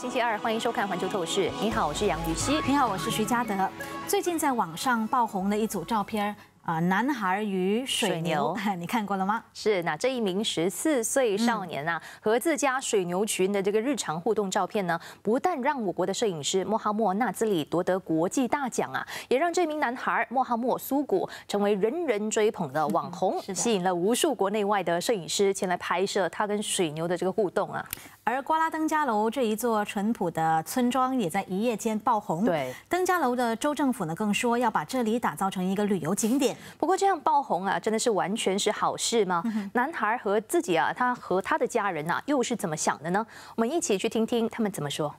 星期二，欢迎收看《环球透视》。你好，我是杨雨熙。 你好，我是徐嘉德。最近在网上爆红的一组照片。男孩与水牛，你看过了吗？ 是，那这一名14岁少年啊，和自家水牛群的这个日常互动照片呢，不但让我国的摄影师莫哈默纳兹里夺得国际大奖啊，也让这名男孩莫哈默苏古成为人人追捧的网红，吸引了无数国内外的摄影师前来拍摄他跟水牛的这个互动啊。 而瓜拉登嘉楼这一座淳朴的村庄也在一夜间爆红。 对， 登嘉楼的州政府呢更说要把这里打造成一个旅游景点。 不过这样爆红啊，真的是完全是好事吗？男孩和自己啊，他和他的家人啊，又是怎么想的呢？我们一起去听听他们怎么说。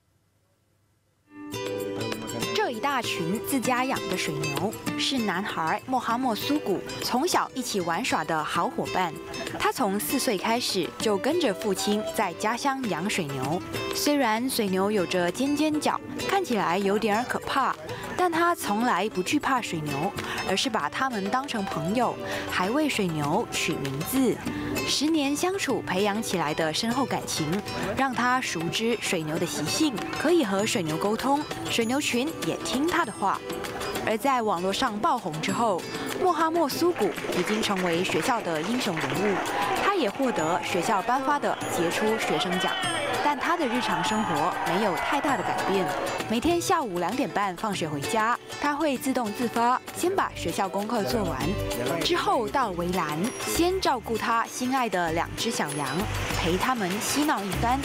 这一大群自家养的水牛是男孩莫哈默苏古从小一起玩耍的好伙伴。他从4岁开始就跟着父亲在家乡养水牛。虽然水牛有着尖尖角，看起来有点可怕，但他从来不惧怕水牛，而是把它们当成朋友，还为水牛取名字。10年相处培养起来的深厚感情，让他熟知水牛的习性，可以和水牛沟通，水牛群也听他的话。而在网络上爆红之后，莫哈默苏古已经成为学校的英雄人物，他也获得学校颁发的杰出学生奖。但他的日常生活没有太大的改变，每天下午2点半放学回家，他会自动自发，先把学校功课做完，之后到围栏，先照顾他心爱的2只小羊，陪他们嬉闹一番。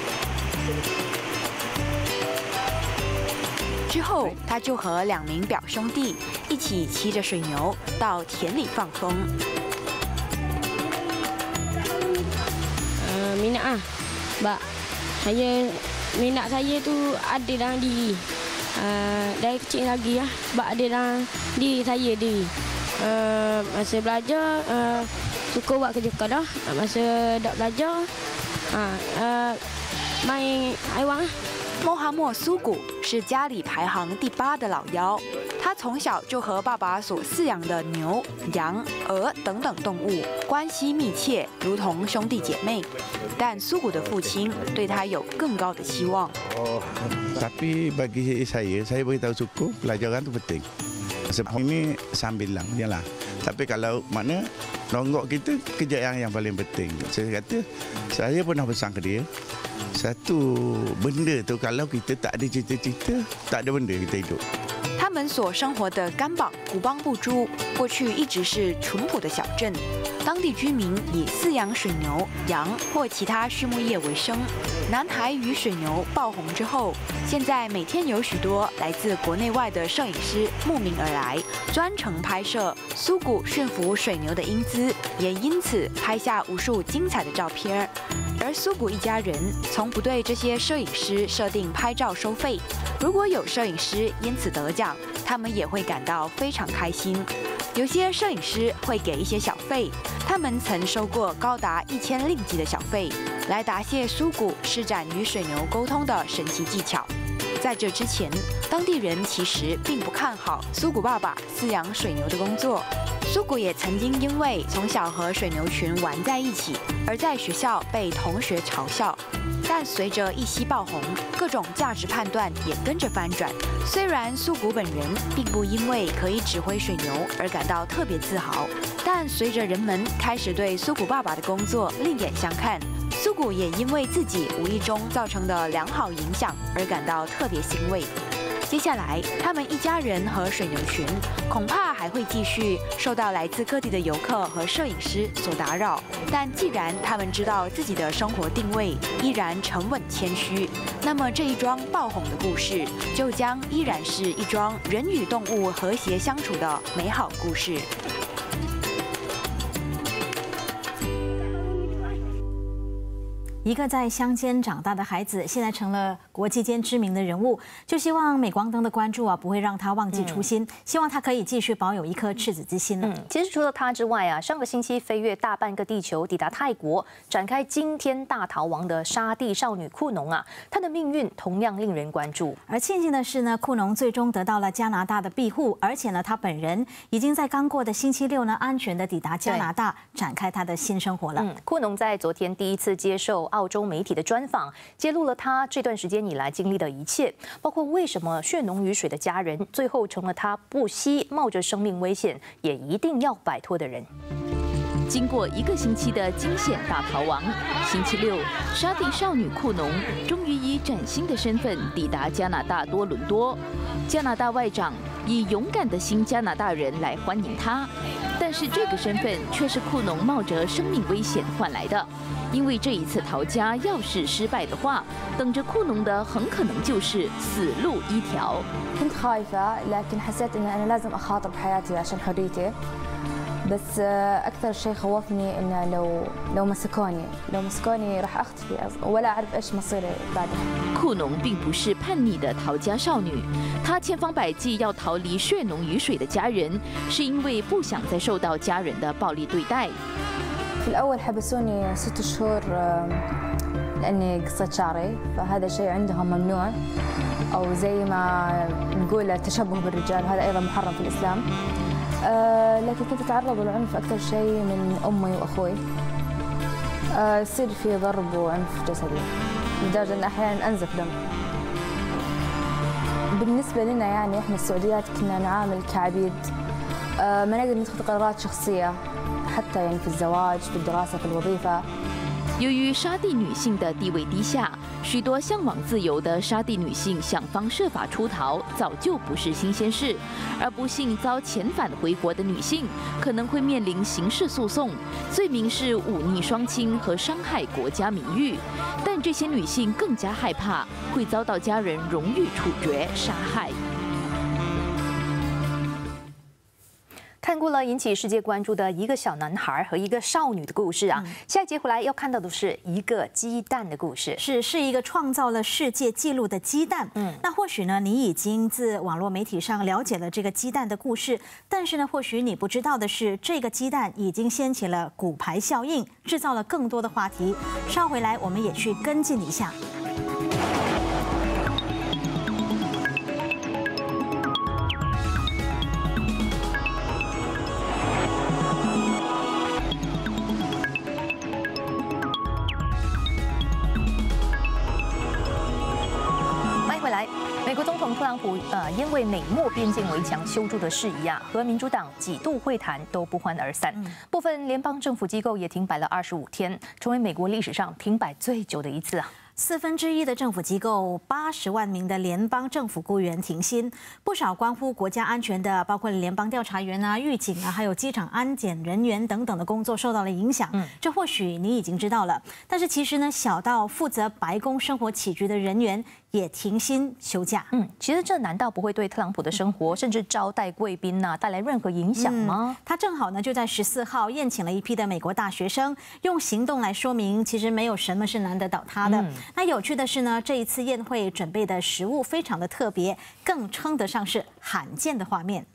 之后，他就和2名表兄弟一起骑着水牛到田里放风。 Minat sebab saya minat saya tu ada dalam diri. Dari kecil lagi lah sebab ada dalam diri saya diri. Masa belajar suka buat kerja keras. Masa tak belajar main haiwan lah. 莫哈默苏古是家里排行第8的老幺，他从小就和爸爸所饲养的牛、羊、鹅等等动物关系密切，如同兄弟姐妹。但苏古的父亲对他有更高的期望。 Tapi bagi saya beritahu suku pelajaran tu penting. Sebab ini sambilan je lah. Tapi kalau mana nonggok kita kerja yang paling penting. Saya kata saya pernah pesan ke dia. Satu benda tu kalau kita tak ada cita-cita, tak ada benda kita hidup. 他们所生活的甘榜古邦布珠，过去一直是淳朴的小镇，当地居民以饲养水牛、羊或其他畜牧业为生。男孩与水牛爆红之后，现在每天有许多来自国内外的摄影师慕名而来，专程拍摄苏古驯服水牛的英姿，也因此拍下无数精彩的照片。而苏古一家人从不对这些摄影师设定拍照收费，如果有摄影师因此得奖，他们也会感到非常开心。有些摄影师会给一些小费，他们曾收过高达1000令吉的小费，来答谢苏古施展与水牛沟通的神奇技巧。在这之前，当地人其实并不看好苏古爸爸饲养水牛的工作。苏古也曾经因为从小和水牛群玩在一起，而在学校被同学嘲笑。但随着一夕爆红，各种价值判断也跟着翻转。虽然苏古本人并不因为可以指挥水牛而感到特别自豪，但随着人们开始对苏古爸爸的工作另眼相看，苏古也因为自己无意中造成的良好影响而感到特别欣慰。接下来，他们一家人和水牛群恐怕还会继续受到来自各地的游客和摄影师所打扰。但既然他们知道自己的生活定位依然沉稳谦虚，那么这一桩爆红的故事就将依然是一桩人与动物和谐相处的美好故事。 一个在乡间长大的孩子，现在成了国际间知名的人物，就希望镁光灯的关注不会让他忘记初心，希望他可以继续保有一颗赤子之心呢。 其实除了他之外啊，上个星期飞越大半个地球，抵达泰国，展开惊天大逃亡的沙地少女库农啊，她的命运同样令人关注。 而庆幸的是呢，库农最终得到了加拿大的庇护，而且呢，他本人已经在刚过的星期六呢，安全的抵达加拿大，展开他的新生活了。 库农在昨天第一次接受澳洲媒体的专访，揭露了他这段时间以来经历的一切，包括为什么血浓于水的家人最后成了他不惜冒着生命危险也一定要摆脱的人。 经过1个星期的惊险大逃亡，星期六，沙地少女库农终于以崭新的身份抵达加拿大多伦多。加拿大外长以勇敢的新加拿大人来欢迎她，但是这个身份却是库农冒着生命危险换来的。因为这一次逃家要是失败的话，等着库农的很可能就是死路一条。 كنت خايفة لكن حسيت إني أنا لازم أخاطر بحياتي عشان حريتي. بس أكثر شيء خوفني إنه لو مسكوني راح أختفي ولا أعرف إيش مصيري بعدها. 库农并不是叛逆的逃家少女，她千方百计要逃离血浓于水的家人，是因为不想再受到家人的暴力对待。 في الأول حبسوني 6 شهور لأني قصيت شعري، فهذا الشيء عندهم ممنوع، أو زي ما نقول التشبه بالرجال، وهذا أيضا محرم في الإسلام. لكن كنت أتعرض للعنف أكثر شيء من أمي وأخوي. يصير في ضرب وعنف جسدي لدرجة أن أحيانا أنزف دم. بالنسبة لنا يعني إحنا السعوديات كنا نعامل كعبيد، ما نقدر نتخذ قرارات شخصية حتى يعني في الزواج، في الدراسة، في الوظيفة. 由于沙地女性的地位低下，许多向往自由的沙地女性想方设法出逃，早就不是新鲜事。而不幸遭遣返回国的女性，可能会面临刑事诉讼，罪名是忤逆双亲和伤害国家名誉。但这些女性更加害怕会遭到家人荣誉处决、杀害。 看过了引起世界关注的一个小男孩和一个少女的故事啊，下一节回来要看到的是一个鸡蛋的故事， 是一个创造了世界纪录的鸡蛋。那或许呢，你已经自网络媒体上了解了这个鸡蛋的故事，但是呢，或许你不知道的是，这个鸡蛋已经掀起了骨牌效应，制造了更多的话题。稍回来，我们也去跟进一下。 美国总统特朗普因为美墨边境围墙修筑的事宜啊，和民主党几度会谈都不欢而散。部分联邦政府机构也停摆了25天，成为美国历史上停摆最久的一次啊。 1/4的政府机构，80万名的联邦政府雇员停薪，不少关乎国家安全的，包括联邦调查员啊、狱警啊，还有机场安检人员等等的工作受到了影响。这或许你已经知道了，但是其实呢，小到负责白宫生活起居的人员也停薪休假。 其实这难道不会对特朗普的生活，甚至招待贵宾呐，带来任何影响吗？ 他正好呢就在14号宴请了一批的美国大学生，用行动来说明，其实没有什么是难得倒他的。那有趣的是呢，这一次宴会准备的食物非常的特别，更称得上是罕见的画面。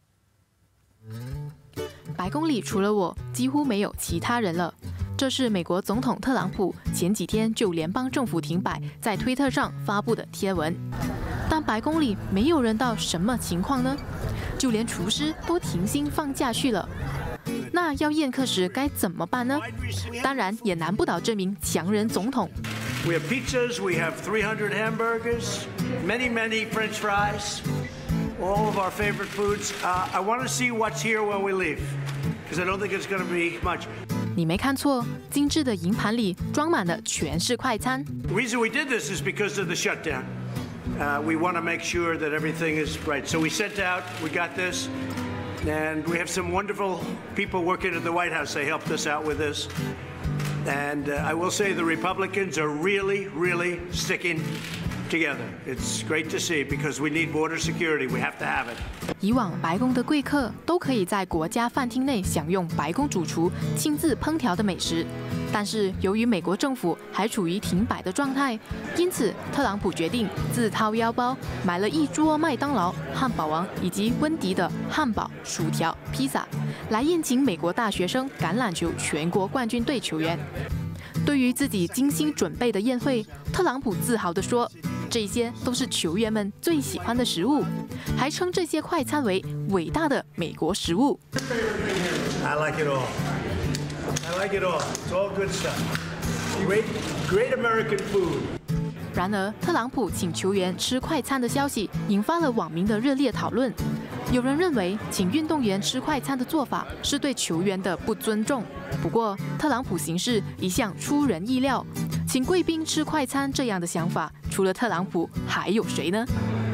白宫里除了我，几乎没有其他人了。这是美国总统特朗普前几天就联邦政府停摆在推特上发布的贴文。但白宫里没有人到什么情况呢？就连厨师都停薪放假去了。那要宴客时该怎么办呢？当然也难不倒这名强人总统。 We have pizzas, we have 300 hamburgers, many French fries, all of our favorite foods. I want to see what's here when we leave, because I don't think it's going to be much. 你没看错，精致的银盘里装满的全是快餐。 The reason we did this is because of the shutdown. We want to make sure that everything is right. So we sent out, we got this, and we have some wonderful people working at the White House. They helped us out with this. And I will say the Republicans are really sticking together. It's great to see because we need border security. We have to have it. 以往白宫的贵客都可以在国家饭厅内享用白宫主厨亲自烹调的美食，但是由于美国政府还处于停摆的状态，因此特朗普决定自掏腰包买了一桌麦当劳、汉堡王以及温迪的汉堡、薯条、披萨，来宴请美国大学生橄榄球全国冠军队球员。对于自己精心准备的宴会，特朗普自豪地说：“这些都是球员们最喜欢的食物，还称这些快餐为伟大的美国食物。” I like it all. I like it all. It's all good stuff. great American food. 然而，特朗普请球员吃快餐的消息引发了网民的热烈讨论。有人认为，请运动员吃快餐的做法是对球员的不尊重。不过，特朗普行事一向出人意料，请贵宾吃快餐这样的想法，除了特朗普，还有谁呢？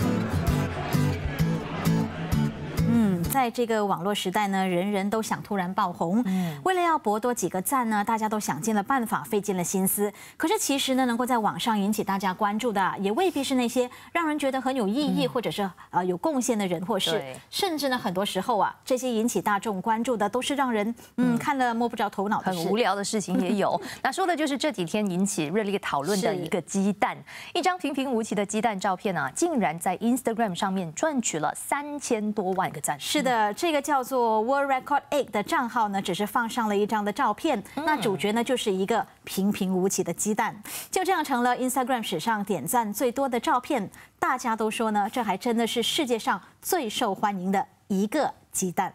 在这个网络时代呢，人人都想突然爆红。为了要博多几个赞呢，大家都想尽了办法，费尽了心思。可是其实呢，能够在网上引起大家关注的，也未必是那些让人觉得很有意义，或者是有贡献的人或事。甚至呢，很多时候啊，这些引起大众关注的，都是让人看了摸不着头脑的事， 很无聊的事情也有。那说的就是这几天引起热烈讨论的一个鸡蛋，一张平平无奇的鸡蛋照片啊，竟然在 Instagram 上面赚取了3000多万个赞。 是的，这个叫做 World Record Egg 的账号呢，只是放上了一张的照片，那主角呢就是一个平平无奇的鸡蛋，就这样成了 Instagram 史上点赞最多的照片。大家都说呢，这还真的是世界上最受欢迎的一个鸡蛋。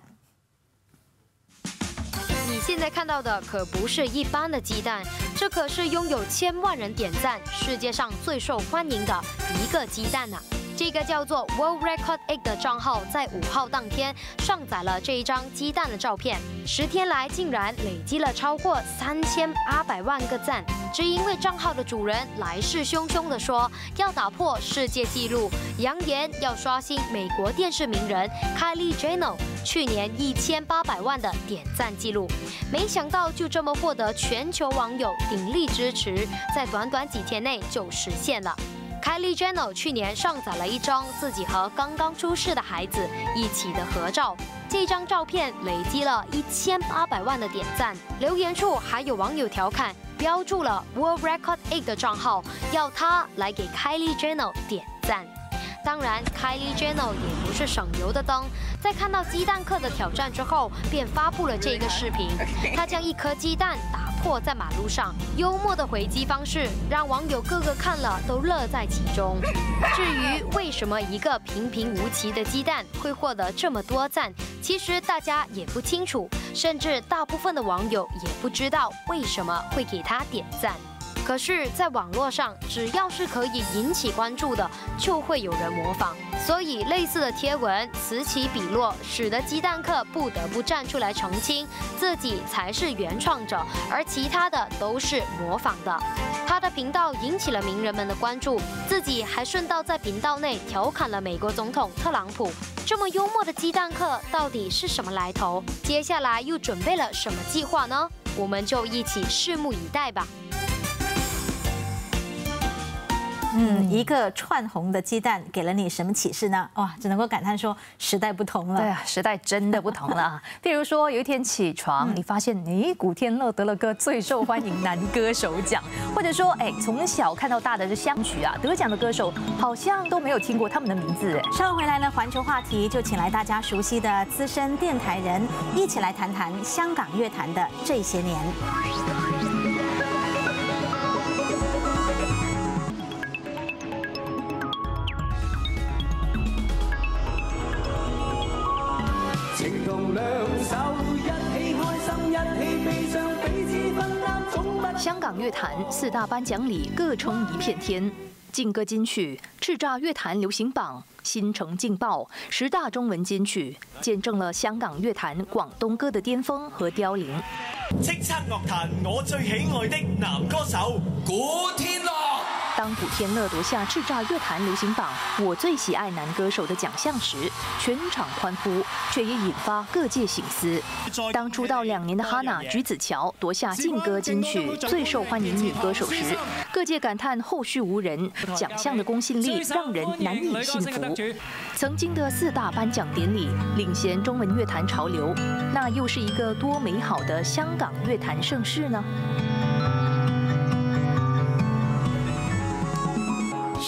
你现在看到的可不是一般的鸡蛋，这可是拥有1000万人点赞、世界上最受欢迎的一个鸡蛋呐！这个叫做 World Record Egg 的账号在5号当天上载了这一张鸡蛋的照片，10天来竟然累积了超过3800万个赞。只因为账号的主人来势汹汹地说要打破世界纪录，扬言要刷新美国电视名人 Kylie Jenner 去年1800万的点赞纪录。没想到就这么获得全球网友鼎力支持，在短短几天内就实现了。Kylie Jenner 去年上载了一张自己和刚刚出世的孩子一起的合照，这张照片累积了1800万的点赞，留言处还有网友调侃，标注了 World Record Egg 的账号，要他来给 Kylie Jenner 点赞。当然 ，Kylie Jenner 也不是省油的灯，在看到鸡蛋客的挑战之后，便发布了这个视频。他将一颗鸡蛋打破在马路上，幽默的回击方式让网友个个看了都乐在其中。至于为什么一个平平无奇的鸡蛋会获得这么多赞，其实大家也不清楚，甚至大部分的网友也不知道为什么会给他点赞。可是，在网络上，只要是可以引起关注的，就会有人模仿。所以，类似的贴文此起彼落，使得鸡蛋客不得不站出来澄清，自己才是原创者，而其他的都是模仿的。他的频道引起了名人们的关注，自己还顺道在频道内调侃了美国总统特朗普。这么幽默的鸡蛋客到底是什么来头？接下来又准备了什么计划呢？我们就一起拭目以待吧。 一个串红的鸡蛋给了你什么启示呢？哇，只能够感叹说时代不同了。 对啊，时代真的不同了。譬如说，有一天起床，你发现，古天乐得了个最受欢迎男歌手奖，或者说，从小看到大的这香曲啊，得奖的歌手好像都没有听过他们的名字。 稍后回来呢，环球话题就请来大家熟悉的资深电台人，一起来谈谈香港乐坛的这些年。 香港乐坛4大颁奖礼各冲一片天，劲歌金曲、叱咤乐坛流行榜、新城劲爆10大中文金曲，见证了香港乐坛广东歌的巅峰和凋零。 叱咤樂壇我最喜愛的男歌手古天樂。 当古天乐夺下叱咤乐坛流行榜我最喜爱男歌手的奖项时，全场欢呼，却也引发各界省思。当出道2年的哈娜橘子乔夺下劲歌金曲最受欢迎女歌手时，各界感叹后续无人，奖项的公信力让人难以信服。曾经的4大颁奖典礼领衔中文乐坛潮流，那又是一个多美好的香港乐坛盛事呢？ 是每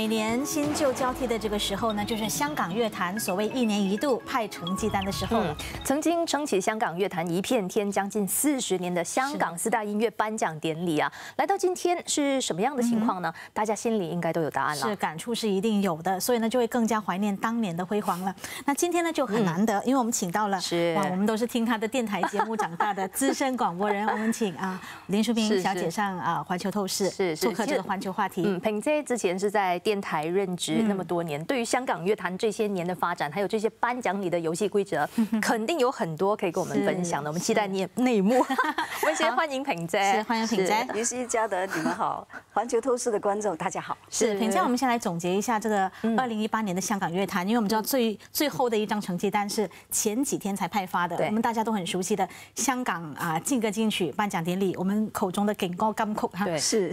每年新旧交替的这个时候呢，就是香港乐坛所谓1年1度派成绩单的时候了。 曾经撑起香港乐坛一片天将近40年的香港4大音乐颁奖典礼啊，来到今天是什么样的情况呢？大家心里应该都有答案了。 是感触是一定有的，所以呢就会更加怀念当年的辉煌了。那今天呢就很难得，因为我们请到了哇，我们都是听他的电台节目长大的资深广播人，我们请林淑萍小姐上环球透视做客这个环球话题。 萍姐之前是在电台任职那么多年，对于香港乐坛这些年的发展，还有这些颁奖礼的游戏规则，肯定有很多可以跟我们分享的。我们期待内幕。我们先欢迎萍姐， 欢迎萍姐。 于是嘉德，你们好，环球透视的观众大家好。 是萍姐，我们先来总结一下这个2018年的香港乐坛，因为我们知道最后的一张成绩单是前几天才派发的，我们大家都很熟悉的香港劲歌金曲颁奖典礼，我们口中的劲歌金曲哈，是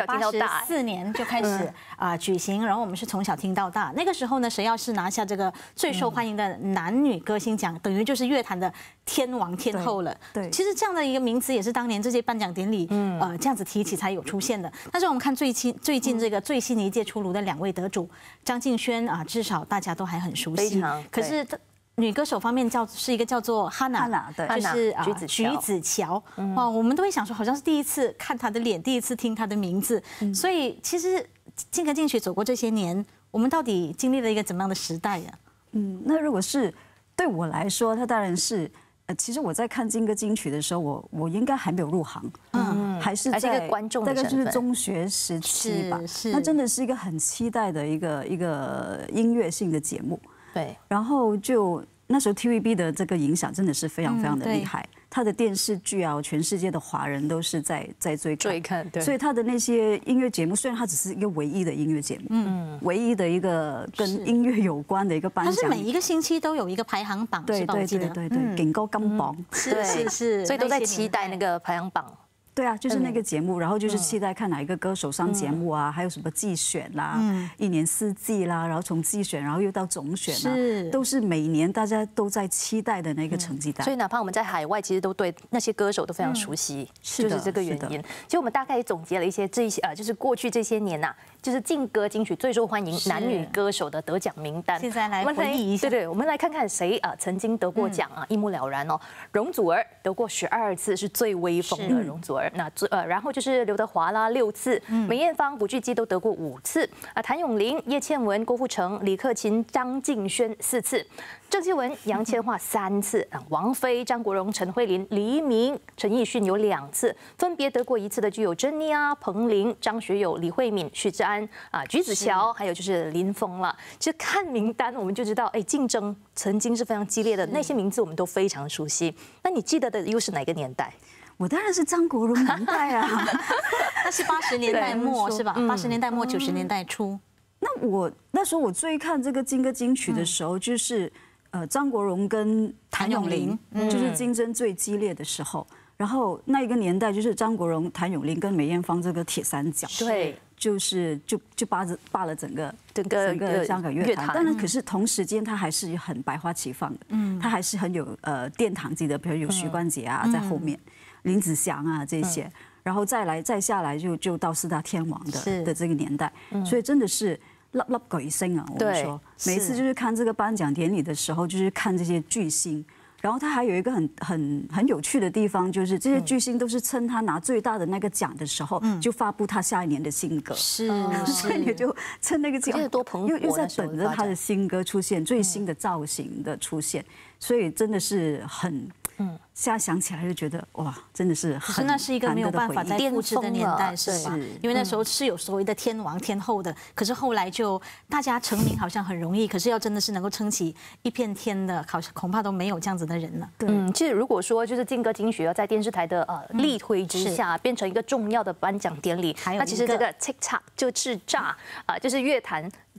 1984年就开始举行，然后我们是从小听到大。那个时候呢，谁要是拿下这个最受欢迎的男女歌星奖，等于就是乐坛的天王天后了。对，其实这样的一个名词也是当年这些颁奖典礼这样子提起才有出现的。但是我们看最近这个最新的一届出炉的2位得主，张敬轩至少大家都还很熟悉，可是女歌手方面是一个叫做 Hannah， 就是橘子乔。我们都会想说，好像是第一次看她的脸，第一次听她的名字。所以其实劲歌金曲走过这些年，我们到底经历了一个怎么样的时代呀？ 那如果是对我来说，它当然是其实我在看劲歌金曲的时候，我应该还没有入行，还是在一个观众的大概就是中学时期吧。那真的是一个很期待的一个音乐性的节目。 对，然后就那时候 TVB 的这个影响真的是非常非常的厉害，他的电视剧全世界的华人都是在追看，所以他的那些音乐节目，虽然它只是一个唯一的音乐节目，唯一的一个跟音乐有关的一个颁奖， 它是每一个星期都有一个排行榜， 对，劲歌金榜， 是， 所以都在期待那个排行榜。 对啊，就是那个节目，然后就是期待看哪一个歌手上节目还有什么季选啦，1年4季啦，然后从季选，然后又到总选啦，都是每年大家都在期待的那个成绩单。 所以哪怕我们在海外，其实都对那些歌手都非常熟悉，就是这个原因。其实我们大概总结了一些就是过去这些年就是劲歌金曲最受欢迎男女歌手的得奖名单。 现在来回忆一下， 对，我们来看看谁曾经得过奖一目了然哦。容祖儿得过12次，是最威风的容祖儿。然后就是刘德华啦6次，梅艳芳、古巨基都得过5次，谭咏麟、叶倩文、郭富城、李克勤、张敬轩4次，郑秀文、杨千嬅3次，王菲、张国荣、陈慧琳、黎明、陈奕迅有2次，分别得过1次的就有珍妮彭羚、张学友、李慧敏、许志安橘子乔，还有就是林峰了。其实看名单我们就知道，竞争曾经是非常激烈的，那些名字我们都非常熟悉。那你记得的又是哪个年代？ 我当然是张国荣年代那是80年代末是吧？80年代末90年代初。 那时候我追看这个劲歌金曲的时候，就是张国荣跟谭咏麟就是竞争最激烈的时候。然后那一个年代就是张国荣、谭咏麟跟梅艳芳这个铁三角， 对， 就霸了整个香港乐坛。当然，可是同时间他还是很百花齐放的，他还是很有殿堂级的，比如有徐冠杰在后面。林子祥这些，然后再下来就到4大天王的这个年代，所以真的是粒粒巨星我们说，每一次就是看这个颁奖典礼的时候，就是看这些巨星，然后他还有一个很有趣的地方，就是这些巨星都是趁他拿最大的那个奖的时候，就发布他下一年的新歌，所以你就趁那个奖又在等着他的新歌出现，最新的造型的出现，所以真的是很。现在想起来就觉得哇，真的是很那是一个没有办法再复制的年代，是吧？因为那时候是有所谓的天王天后的，可是后来就大家成名好像很容易，可是要真的是能够撑起一片天的，恐怕都没有这样子的人了。 其实如果说就是劲歌金曲要在电视台的力推之下，变成一个重要的颁奖典礼，那其实这个 TikTok 就叱咤就是乐坛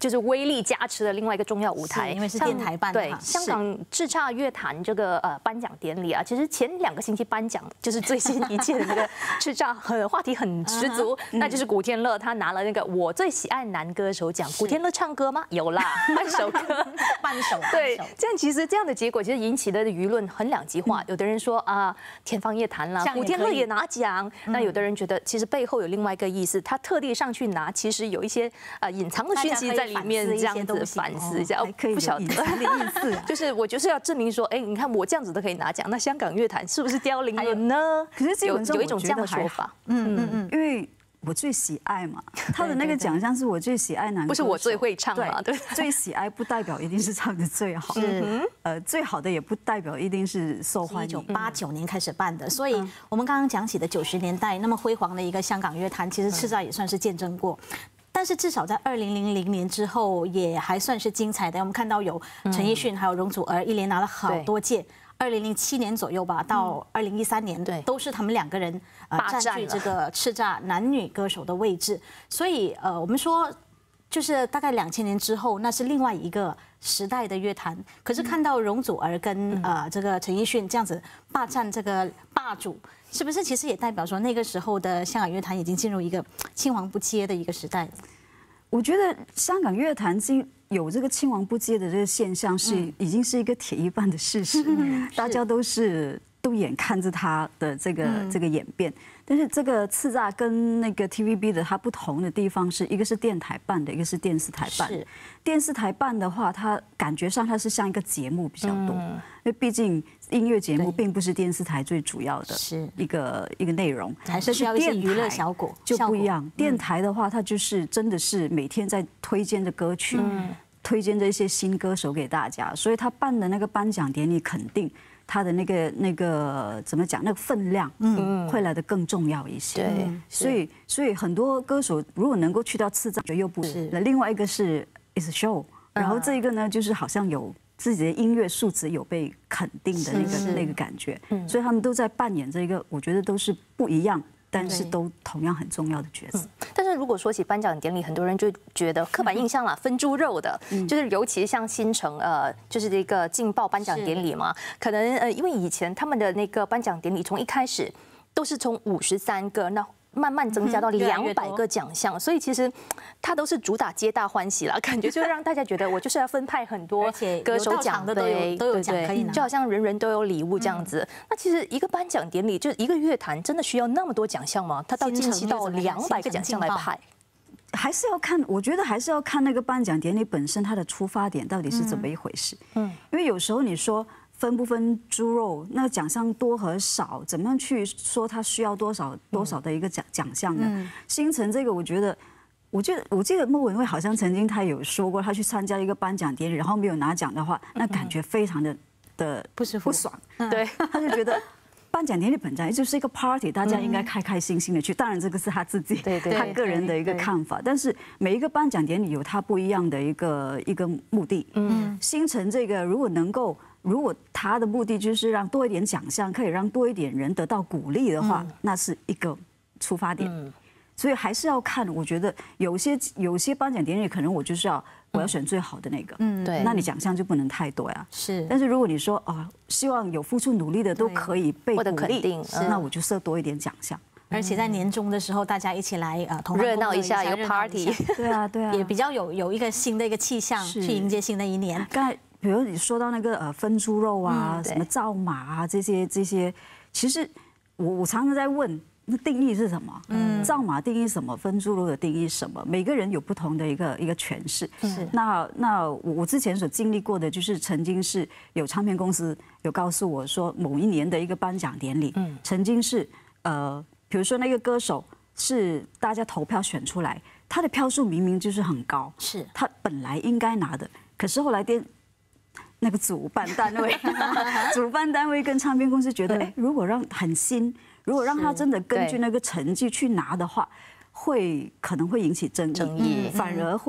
就是威力加持的另外一个重要舞台， 因为是电台办的。 对，香港叱咤乐坛这个颁奖典礼啊，其实前2个星期颁奖就是最新一届的那个叱咤，话题很十足，那就是古天乐他拿了那个我最喜爱男歌手奖。古天乐唱歌吗？有啦，半首歌， 半首。 对，这样其实这样的结果其实引起的舆论很两极化，有的人说啊，天方夜谭啦，古天乐也拿奖，那有的人觉得其实背后有另外一个意思，他特地上去拿，其实有一些隐藏的讯息在里面，这样子反思一下，不晓得就是我就是要证明说，哎，你看我这样子都可以拿奖，那香港乐坛是不是凋零了呢？ 可是有一种这样的说法， 因为我最喜爱嘛，他的那个奖项是我最喜爱男歌手， 不是我最会唱嘛？对， 最喜爱不代表一定是唱的最好，最好的也不代表一定是受欢迎。 1989年开始办的，所以我们刚刚讲起的90年代那么辉煌的一个香港乐坛，其实叱咤也算是见证过。但是至少在2000年之后，也还算是精彩的。我们看到有陈奕迅还有容祖儿一连拿了好多届。2007年左右吧，到2013年，都是他们2个人占据这个叱咤男女歌手的位置。所以我们说，就是大概2000年之后，那是另外一个时代的乐坛。可是看到容祖儿跟这个陈奕迅这样子霸占这个霸主，是不是其实也代表说那个时候的香港乐坛已经进入一个青黄不接的一个时代？ 我觉得香港乐坛有这个青黄不接的这个现象，已经是一个铁一般的事实，大家都眼看着它的这个演变。但是这个叱咤跟那个 TVB 的它不同的地方是，一个是电台办的，一个是电视台办的。电视台办的话，它感觉上它是像一个节目比较多，因为毕竟音乐节目并不是电视台最主要的一个内容， 还是需要一些娱乐效果就不一样。电台的话，它就是真的是每天在推荐的歌曲，推荐的一些新歌手给大家，所以他办的那个颁奖典礼肯定。他的那个怎么讲？那个分量，会来得更重要一些。对，所以很多歌手如果能够去到叱咤，就又不是。那另外一个是 is a show， 然后这一个呢，就是好像有自己的音乐素质有被肯定的那个感觉。所以他们都在扮演这个，我觉得都是不一样。但是都同样很重要的角色。 但是如果说起颁奖典礼，很多人就觉得刻板印象啦，分猪肉的，就是尤其像新城就是这个劲爆颁奖典礼嘛，可能因为以前他们的那个颁奖典礼从一开始都是从53个那。慢慢增加到200个奖项，所以其实它都是主打皆大欢喜啦，感觉就让大家觉得我就是要分派很多歌手奖杯， 都有奖可以拿， 就好像人人都有礼物这样子。那其实一个颁奖典礼，就一个乐坛，真的需要那么多奖项吗？它到近期到200个奖项来派， 还是要看，我觉得还是要看那个颁奖典礼本身它的出发点到底是怎么一回事。因为有时候你说。分不分猪肉？那个奖项多和少，怎么样去说它需要多少的一个奖项呢？新城这个，我记得莫文蔚好像曾经他有说过，他去参加一个颁奖典礼，然后没有拿奖的话，那感觉非常的不爽。对，他就觉得。颁奖典礼本来就是一个 party， 大家应该开开心心的去。当然，这个是他自己他个人的一个看法。但是每一个颁奖典礼有他不一样的一个目的。新城这个如果他的目的就是让多一点奖项，可以让多一点人得到鼓励的话，那是一个出发点。所以还是要看，我觉得有些颁奖典礼可能我就是我要选最好的那个，对，那你奖项就不能太多呀。是，但是如果你说希望有付出努力的都可以被鼓励，那我就设多一点奖项。 而且在年终的时候，大家一起来热闹一下，有个 party， 对啊， 也比较有一个新的一个气象去迎接新的一年。 刚才比如你说到那个分猪肉啊，什么造马啊这些，其实我常常在问。那定义是什么？造马定义什么？分猪肉的定义什么？每个人有不同的一个诠释。那我之前所经历过的，就是曾经是有唱片公司有告诉我说，某一年的一个颁奖典礼，曾经是比如说那个歌手是大家投票选出来，他的票数明明就是很高，是他本来应该拿的，可是后来那个主办单位跟唱片公司觉得，如果很新。如果让他真的根据那个成绩去拿的话，可能会引起争议，反而会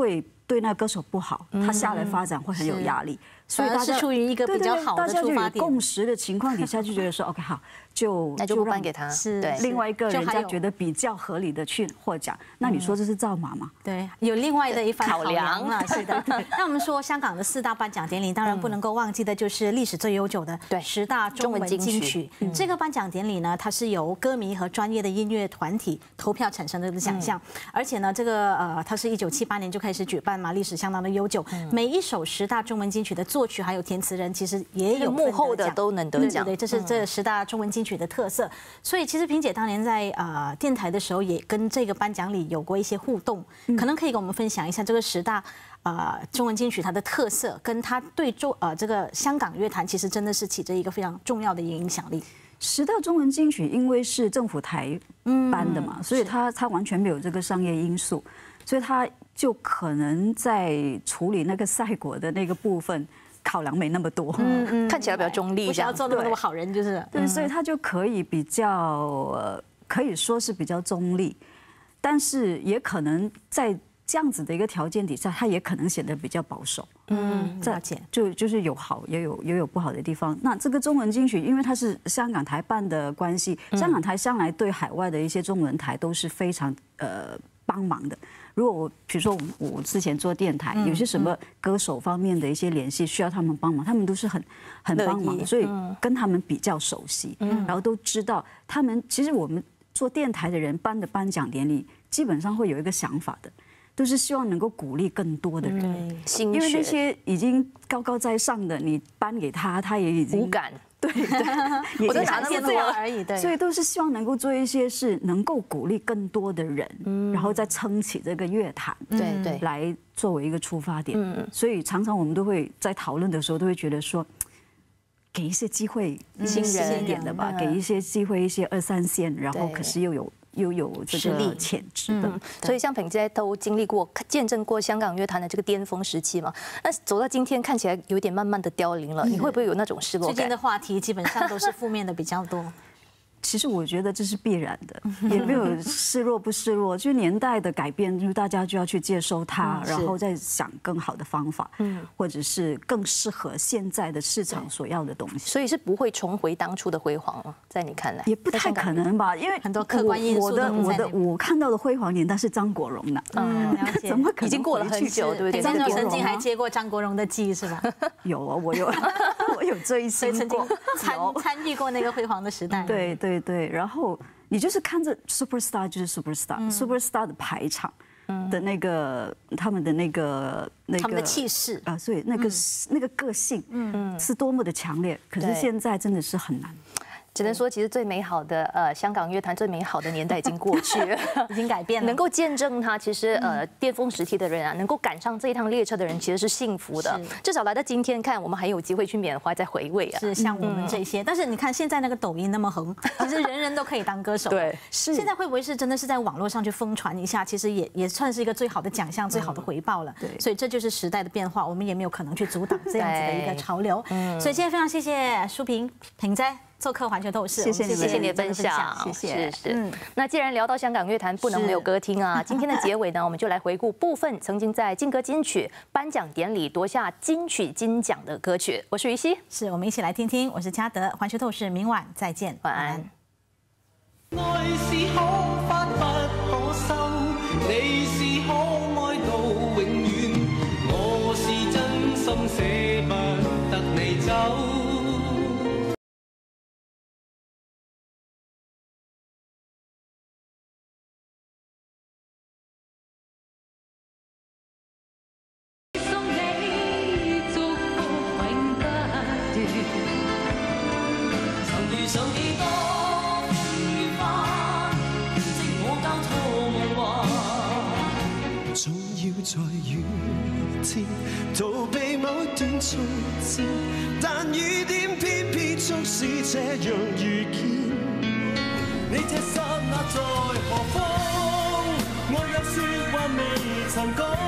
对那歌手不好，他下来发展会很有压力， 所以大家是处于一个比较好的出发点， 大家就有共识的情况底下，就觉得说 OK 好， 那就颁给他， 是另外一个人家觉得比较合理的去获奖，那你说这是造马吗？ 对，有另外的一番考量了，是的。那我们说香港的4大颁奖典礼，当然不能够忘记的就是历史最悠久的10大中文金曲。这个颁奖典礼呢，它是由歌迷和专业的音乐团体投票产生的这个奖项，而且呢，这个它是1978年就开始举办嘛，历史相当的悠久。每一首10大中文金曲的作曲还有填词人，其实也有幕后的都能得奖。 对，这是这10大中文金曲的特色。所以其实萍姐当年在电台的时候，也跟这个颁奖礼有过一些互动，可能可以跟我们分享一下这个10大中文金曲它的特色，跟它对这个香港乐坛其实真的是起着一个非常重要的影响力。 10大中文金曲因为是政府台颁的嘛，所以它完全没有这个商业因素，所以它就可能在处理那个赛果的那个部分考量没那么多， 看起来比较中立， 不想要做那么多好人，就是对，所以它就可以比较可以说是比较中立，但是也可能在这样子的一个条件底下，它也可能显得比较保守。 了解， 就是有好也有不好的地方。那这个中文金曲，因为它是香港台办的关系，香港台向来对海外的一些中文台都是非常帮忙的。如果比如说我之前做电台，有些什么歌手方面的一些联系需要他们帮忙，他们都是很帮忙，所以跟他们比较熟悉，然后都知道他们其实我们做电台的人颁的颁奖典礼，基本上会有一个想法的。都是希望能够鼓励更多的人，因为那些已经高高在上的，你颁给他，他也已经无感。 对， 我都拿那么多而已，对。 所以都是希望能够做一些是能够鼓励更多的人，然后再撑起这个乐坛， 对， 来作为一个出发点。所以常常我们都会在讨论的时候都会觉得说，给一些机会新人一点的吧，给一些机会一些2、3线，然后可是又有这个潜质的， 所以像萍姐都经历过、见证过香港乐坛的这个巅峰时期嘛。那走到今天，看起来有点慢慢的凋零了，你会不会有那种失落感？ 最近的话题基本上都是负面的比较多。 其实我觉得这是必然的，也没有示弱不示弱，就年代的改变，就大家就要去接收它，然后再想更好的方法，或者是更适合现在的市场所要的东西。 所以是不会重回当初的辉煌了，在你看来也不太可能吧？因为很多客观因素我看到的辉煌年代是张国荣的， 了解， 怎么可能已经过了很久，对不对？ 你曾经还接过张国荣的戏是吧？ 有啊，我有追星过， 参与过那个辉煌的时代。 对，然后你就是看着 superstar 就是 superstar 的排场的那个他们的他们的气势啊，所以那个个性是多么的强烈，可是现在真的是很难。 只能说，其实最美好的香港乐坛最美好的年代已经过去了， 已经改变了。 能够见证它，其实巅峰时期的人啊，能够赶上这一趟列车的人，其实是幸福的。至少来到今天看，我们还有机会去缅怀、再回味啊。 是像我们这些，但是你看现在那个抖音那么红，其实人人都可以当歌手。 对， 是。现在会不会是真的是在网络上去疯传一下？其实也算是一个最好的奖项、最好的回报了。对，所以这就是时代的变化，我们也没有可能去阻挡这样子的一个潮流。所以今天非常谢谢淑萍姐做客环球透视， 谢谢你的分享， 谢谢。 那既然聊到香港乐坛，不能没有歌听啊。今天的结尾呢，我们就来回顾部分曾经在劲歌金曲颁奖典礼夺下金曲金奖的歌曲。我是于西， 是我们一起来听听。我是嘉德，环球透视，明晚再见， 晚安。 愛是可發不可收，你是可愛到永遠，我是真心捨不得你走。在雨天逃避某段從前，但雨點偏偏促使這樣遇見。你這剎那在何方？我有説話未曾講。